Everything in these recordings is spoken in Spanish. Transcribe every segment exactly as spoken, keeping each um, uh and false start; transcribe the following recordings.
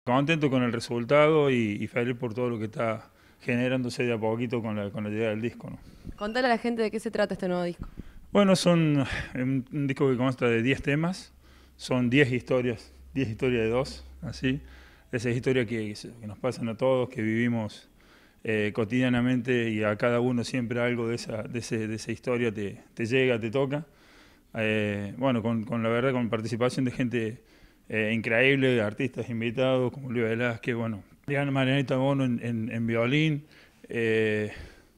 Contento con el resultado y, y feliz por todo lo que está generándose de a poquito con la, con la llegada del disco, ¿no? Contale a la gente de qué se trata este nuevo disco. Bueno, son un, un disco que consta de diez temas, son diez historias, diez historias de dos, así. Esas historias que, que nos pasan a todos, que vivimos eh, cotidianamente y a cada uno siempre algo de esa, de ese, de esa historia te, te llega, te toca. Eh, bueno, con, con la verdad, con participación de gente eh, increíble, artistas invitados como Luis Velázquez, bueno, Diana Marianita Bono en, en, en violín, eh,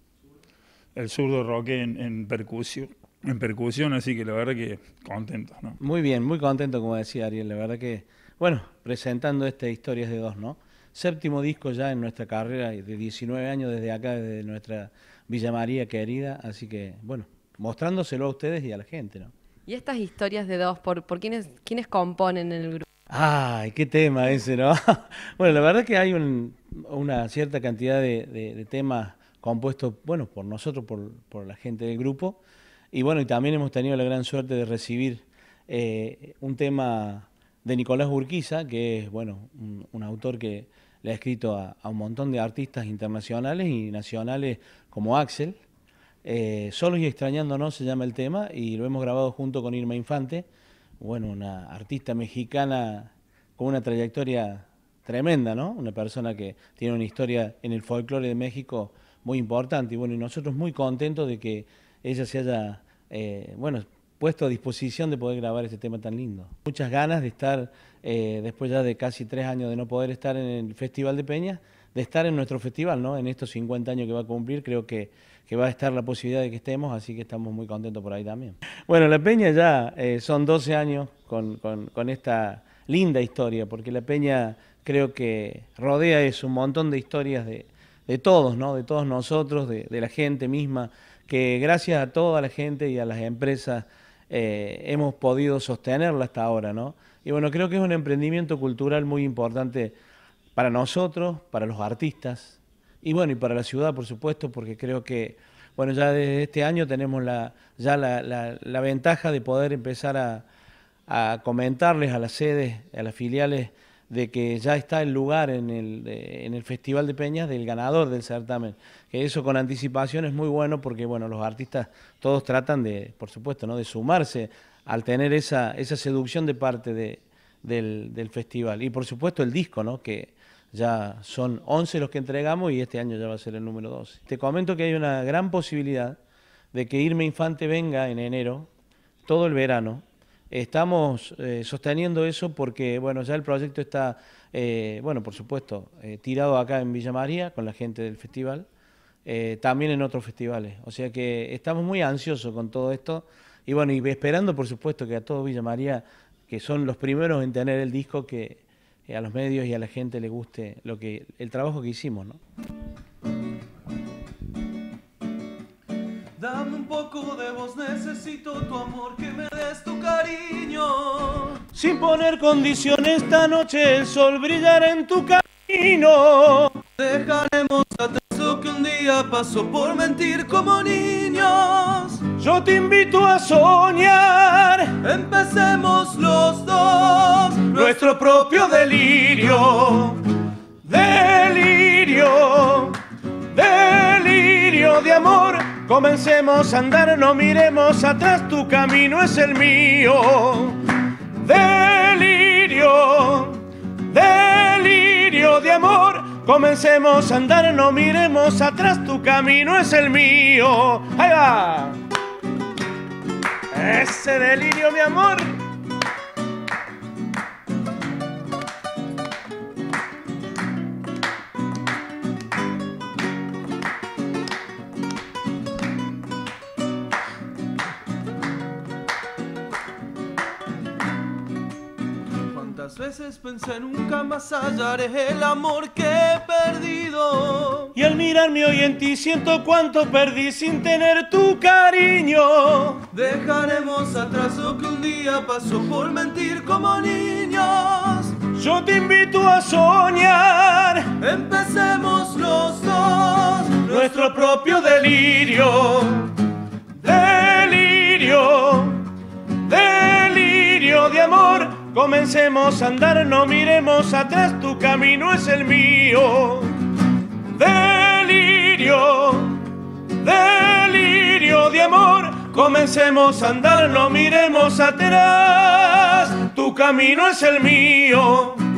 el zurdo Roque en, en percusión, en percusión, así que la verdad que contentos, ¿no? Muy bien, muy contento, como decía Ariel, la verdad que, bueno, presentando estas historias de dos, ¿no? Séptimo disco ya en nuestra carrera de diecinueve años desde acá, desde nuestra Villa María querida, así que, bueno, mostrándoselo a ustedes y a la gente, ¿no? Y estas historias de dos, ¿por, por quiénes, quiénes componen el grupo? ¡Ay, qué tema ese!, ¿no? Bueno, la verdad que hay un, una cierta cantidad de, de, de temas compuestos, bueno, por nosotros, por, por la gente del grupo, y bueno, y también hemos tenido la gran suerte de recibir eh, un tema de Nicolás Urquiza, que es, bueno, un, un autor que le ha escrito a, a un montón de artistas internacionales y nacionales como Axel. Eh, Solos y extrañándonos se llama el tema y lo hemos grabado junto con Irma Infante, bueno, una artista mexicana con una trayectoria tremenda, ¿no? Una persona que tiene una historia en el folclore de México muy importante y bueno, y nosotros muy contentos de que ella se haya, eh, bueno, puesto a disposición de poder grabar este tema tan lindo. Muchas ganas de estar, eh, después ya de casi tres años de no poder estar en el Festival de Peñas, de estar en nuestro festival, ¿no? En estos cincuenta años que va a cumplir, creo que, que va a estar la posibilidad de que estemos, así que estamos muy contentos por ahí también. Bueno, la Peña ya eh, son doce años con, con, con esta linda historia, porque la Peña creo que rodea eso, un montón de historias de, de todos, ¿no? De todos nosotros, de, de la gente misma, que gracias a toda la gente y a las empresas eh, hemos podido sostenerla hasta ahora, ¿no? Y bueno, creo que es un emprendimiento cultural muy importante para nosotros, para los artistas y bueno, y para la ciudad, por supuesto, porque creo que, bueno, ya desde este año tenemos la, ya la, la, la ventaja de poder empezar a, a comentarles a las sedes, a las filiales, de que ya está el lugar en el, de, en el Festival de Peñas del ganador del certamen. Que eso con anticipación es muy bueno porque, bueno, los artistas todos tratan de, por supuesto, ¿no?, de sumarse al tener esa, esa seducción de parte de, del, del festival. Y por supuesto el disco, ¿no?, que ya son once los que entregamos y este año ya va a ser el número doce. Te comento que hay una gran posibilidad de que Irma Infante venga en enero, todo el verano. Estamos eh, sosteniendo eso porque, bueno, ya el proyecto está, eh, bueno, por supuesto, eh, tirado acá en Villa María con la gente del festival, eh, también en otros festivales. O sea que estamos muy ansiosos con todo esto y, bueno, y esperando, por supuesto, que a todo Villa María, que son los primeros en tener el disco, que a los medios y a la gente le guste lo que, el trabajo que hicimos, ¿no? Dame un poco de voz, necesito tu amor, que me des tu cariño. Sin poner condición, esta noche el sol brillará en tu camino. Dejaremos atrás lo que un día pasó por mentir como niños. Yo te invito a soñar, empecemos los dos nuestro propio delirio. Delirio, delirio de amor. Comencemos a andar, no miremos atrás, tu camino es el mío. Delirio, delirio de amor. Comencemos a andar, no miremos atrás, tu camino es el mío. ¡Ahí va! Ese delirio, mi amor. Cuántas veces pensé nunca más hallaré el amor que he perdido. Y al mirarme hoy en ti siento cuánto perdí sin tener tu cariño. Dejaremos atrás lo que un día pasó por mentir como niños. Yo te invito a soñar, empecemos los dos nuestro propio delirio. Delirio, delirio de amor. comencemos a andar, no miremos atrás, tu camino es el mío. Delirio, delirio de amor, comencemos a andar, no miremos atrás, tu camino es el mío.